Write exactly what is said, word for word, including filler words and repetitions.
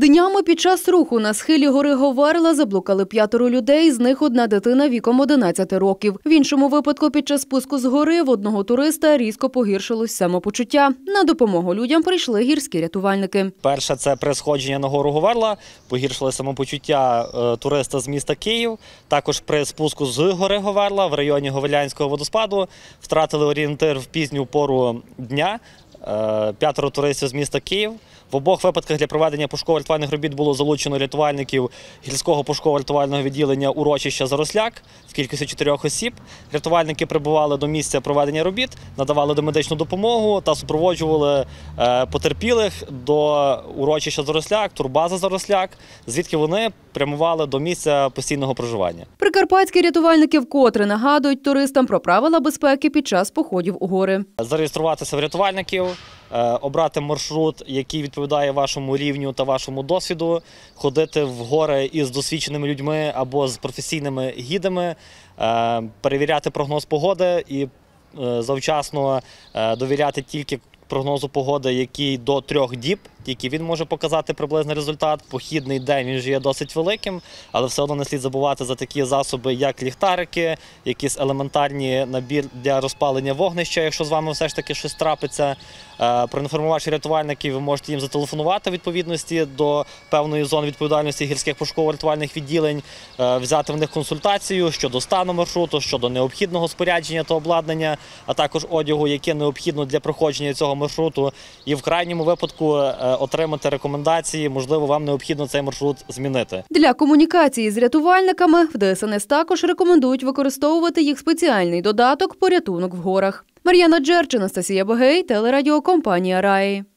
Днями під час руху на схилі гори Говерла заблукали п'ятеро людей, з них одна дитина віком одинадцяти років. В іншому випадку під час спуску з гори в одного туриста різко погіршилось самопочуття. На допомогу людям прийшли гірські рятувальники. Перше – це при сходженні на гору Говерла погіршило самопочуття е, туриста з міста Київ. Також при спуску з гори Говерла в районі Говерлянського водоспаду втратили орієнтир в пізню пору дня. Е, п'ятеро туристів з міста Київ. В обох випадках для проведення пошуково-рятувальних робіт було залучено рятувальників гірського пошуково-рятувального відділення урочища Заросляк в кількості чотирьох осіб. Рятувальники прибували до місця проведення робіт, надавали домедичну допомогу та супроводжували потерпілих до урочища Заросляк, турбаза Заросляк, звідки вони прямували до місця постійного проживання. Прикарпатські рятувальники вкотре нагадують туристам про правила безпеки під час походів у гори. Зареєструватися в рятувальників, обрати маршрут, який відповідає вашому рівню та вашому досвіду, ходити в гори із досвідченими людьми або з професійними гідами, перевіряти прогноз погоди і завчасно довіряти тільки прогнозу погоди, який до трьох діб, тільки він може показати приблизний результат. Похідний день він вже є досить великим, але все одно не слід забувати за такі засоби, як ліхтарики, якісь елементарні набір для розпалення вогнища, якщо з вами все ж таки щось трапиться. Проінформувавши рятувальників, ви можете їм зателефонувати в відповідності до певної зони відповідальності гірських пошуково-рятувальних відділень, взяти в них консультацію щодо стану маршруту, щодо необхідного спорядження та обладнання, а також одягу, яке необхідно для проходження цього маршруту, і в крайньому випадку отримати рекомендації, можливо, вам необхідно цей маршрут змінити. Для комунікації з рятувальниками в Де Ес Ен Ес також рекомендують використовувати їх спеціальний додаток «Порятунок в горах». Мар'яна Джерч, Анастасія Богей, телерадіокомпанія «Раї».